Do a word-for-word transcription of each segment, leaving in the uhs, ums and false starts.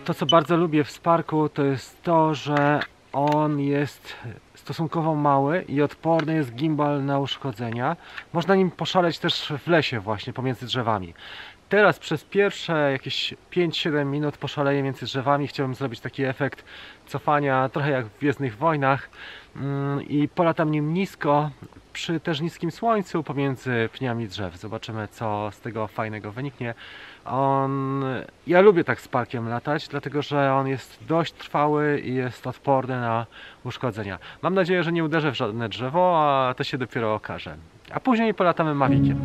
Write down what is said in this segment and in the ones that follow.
To, co bardzo lubię w Sparku, to jest to, że on jest stosunkowo mały i odporny jest gimbal na uszkodzenia. Można nim poszaleć też w lesie właśnie, pomiędzy drzewami. Teraz przez pierwsze jakieś pięć siedem minut poszaleję między drzewami. Chciałbym zrobić taki efekt cofania, trochę jak w Gwiezdnych Wojnach. I polatam nim nisko, przy też niskim słońcu, pomiędzy pniami drzew. Zobaczymy, co z tego fajnego wyniknie. On... Ja lubię tak z Sparkiem latać, dlatego że on jest dość trwały i jest odporny na uszkodzenia. Mam nadzieję, że nie uderzę w żadne drzewo, a to się dopiero okaże. A później polatamy Maviciem.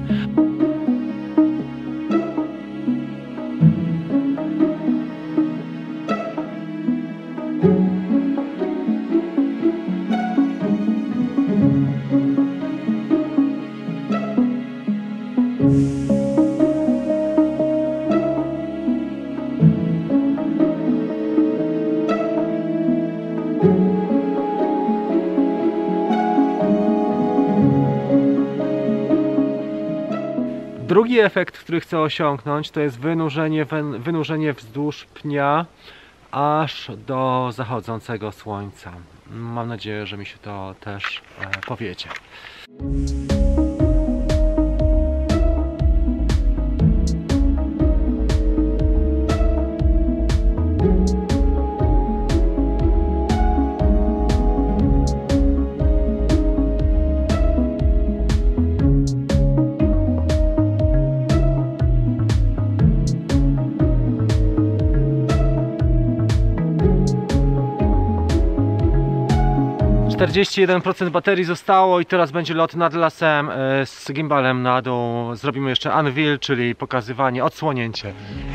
Drugi efekt, który chcę osiągnąć, to jest wynurzenie, wynurzenie wzdłuż pnia aż do zachodzącego słońca. Mam nadzieję, że mi się to też e, powiedzie. czterdzieści jeden procent baterii zostało i teraz będzie lot nad lasem z gimbalem na dół. Zrobimy jeszcze unveil, czyli pokazywanie, odsłonięcie.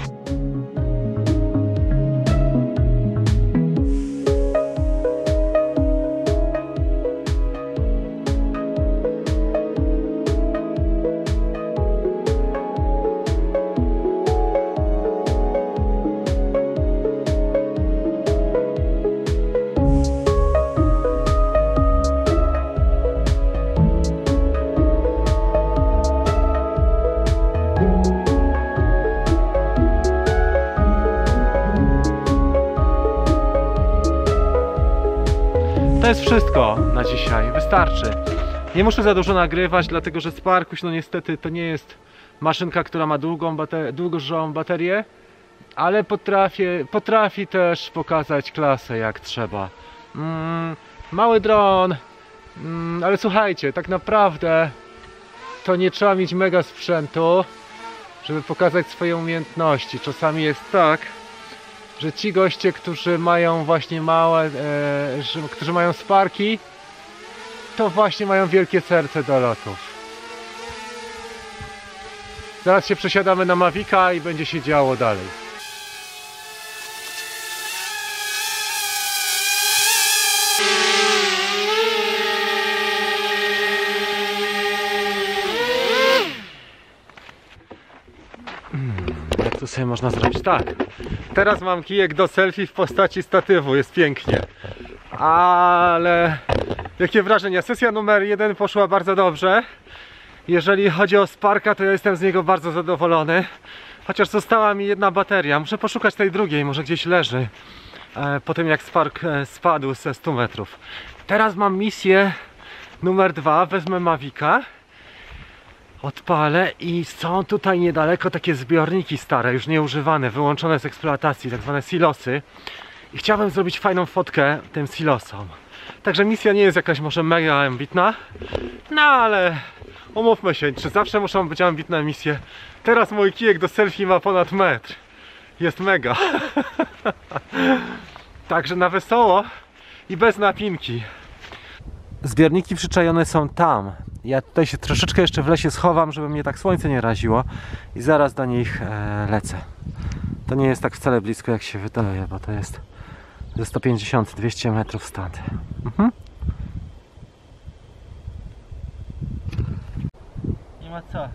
To jest wszystko na dzisiaj, wystarczy. Nie muszę za dużo nagrywać, dlatego że Sparkuś, no niestety to nie jest maszynka, która ma długą bater dłuższą baterię, ale potrafię, potrafi też pokazać klasę jak trzeba. Mm, mały dron, mm, ale słuchajcie, tak naprawdę to nie trzeba mieć mega sprzętu, żeby pokazać swoje umiejętności. Czasami jest tak, że ci goście, którzy mają właśnie małe, e, że, którzy mają Sparki, to właśnie mają wielkie serce do lotów. Zaraz się przesiadamy na Mavica i będzie się działo dalej. Jak to sobie można zrobić? Tak. Teraz mam kijek do selfie w postaci statywu, jest pięknie. Ale jakie wrażenia? Sesja numer jeden poszła bardzo dobrze. Jeżeli chodzi o Sparka, to ja jestem z niego bardzo zadowolony. Chociaż została mi jedna bateria. Muszę poszukać tej drugiej, może gdzieś leży. E, po tym jak Spark e, spadł ze stu metrów. Teraz mam misję numer dwa. Wezmę Mavica. Odpalę i są tutaj niedaleko takie zbiorniki stare, już nieużywane, wyłączone z eksploatacji, tak zwane silosy. I chciałbym zrobić fajną fotkę tym silosom. Także misja nie jest jakaś może mega ambitna, no ale umówmy się, czy zawsze muszą być ambitne misje. Teraz mój kijek do selfie ma ponad metr. Jest mega. Także na wesoło i bez napinki. Zbiorniki przyczajone są tam. Ja tutaj się troszeczkę jeszcze w lesie schowam, żeby mnie tak słońce nie raziło i zaraz do nich e, lecę. To nie jest tak wcale blisko jak się wydaje, bo to jest ze sto pięćdziesiąt do dwustu metrów stąd. Mhm. Nie ma co.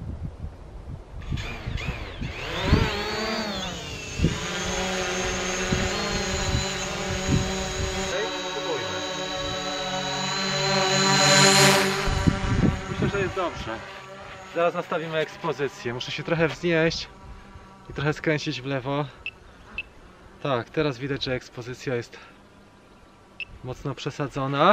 Myślę, że jest dobrze. Zaraz nastawimy ekspozycję. Muszę się trochę wznieść i trochę skręcić w lewo. Tak, teraz widać, że ekspozycja jest mocno przesadzona.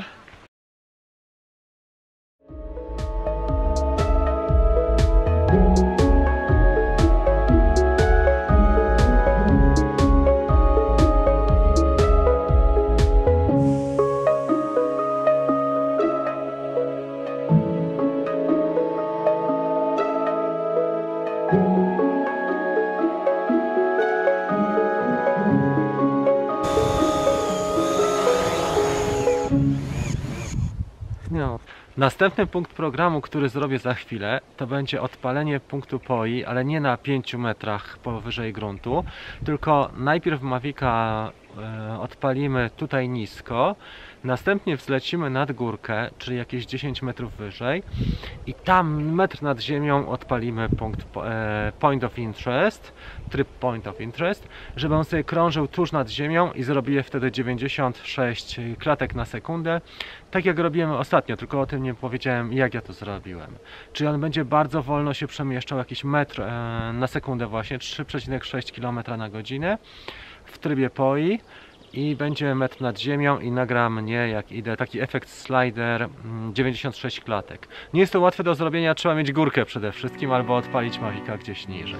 No. Następny punkt programu, który zrobię za chwilę, to będzie odpalenie punktu P O I, ale nie na pięciu metrach powyżej gruntu, tylko najpierw Mavica e, odpalimy tutaj nisko, następnie wzlecimy nad górkę, czyli jakieś dziesięć metrów wyżej i tam metr nad ziemią odpalimy punkt e, Point of Interest, tryb Point of Interest, żeby on sobie krążył tuż nad ziemią i zrobię wtedy dziewięćdziesiąt sześć klatek na sekundę, tak jak robiłem ostatnio, tylko o tym nie powiedziałem, jak ja to zrobiłem. Czyli on będzie bardzo wolno się przemieszczał, jakiś metr e, na sekundę właśnie, trzy przecinek sześć kilometra na godzinę w trybie P O I i będzie metr nad ziemią i nagra mnie, jak idę, taki efekt slider, dziewięćdziesiąt sześć klatek. Nie jest to łatwe do zrobienia, trzeba mieć górkę przede wszystkim albo odpalić Mavica gdzieś niżej.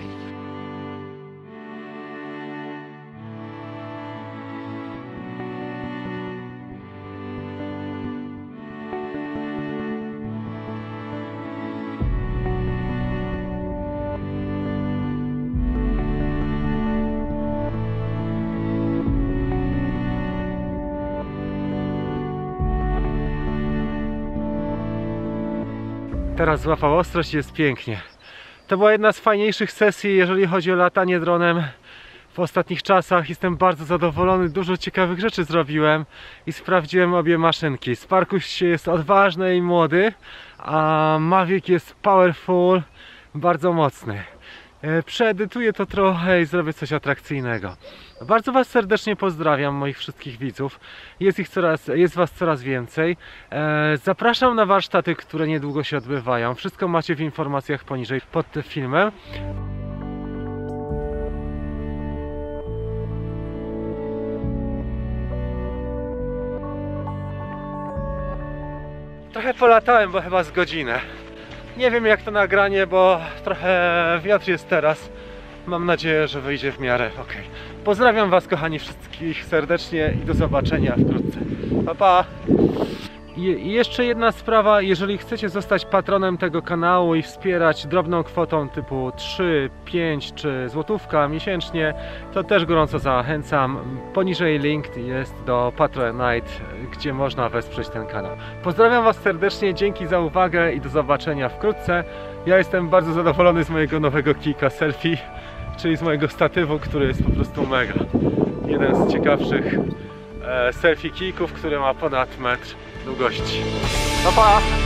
Teraz złapał ostrość i jest pięknie. To była jedna z fajniejszych sesji, jeżeli chodzi o latanie dronem w ostatnich czasach. Jestem bardzo zadowolony, dużo ciekawych rzeczy zrobiłem i sprawdziłem obie maszynki. Sparkuś jest odważny i młody, a Mavic jest powerful, bardzo mocny. Przeedytuję to trochę i zrobię coś atrakcyjnego. Bardzo Was serdecznie pozdrawiam, moich wszystkich widzów. Jest ich coraz, jest Was coraz więcej. Zapraszam na warsztaty, które niedługo się odbywają. Wszystko macie w informacjach poniżej pod tym filmem. Trochę polatałem, bo chyba z godzinę. Nie wiem jak to nagranie, bo trochę wiatr jest teraz. Mam nadzieję, że wyjdzie w miarę ok. Pozdrawiam Was, kochani, wszystkich serdecznie i do zobaczenia wkrótce. Pa, pa! I jeszcze jedna sprawa, jeżeli chcecie zostać patronem tego kanału i wspierać drobną kwotą typu trzy, pięć czy złotówka miesięcznie, to też gorąco zachęcam. Poniżej link jest do Patronite, gdzie można wesprzeć ten kanał. Pozdrawiam Was serdecznie, dzięki za uwagę i do zobaczenia wkrótce. Ja jestem bardzo zadowolony z mojego nowego kijka selfie, czyli z mojego statywu, który jest po prostu mega. Jeden z ciekawszych e, selfie kijków, który ma ponad metr długości. Pa, pa!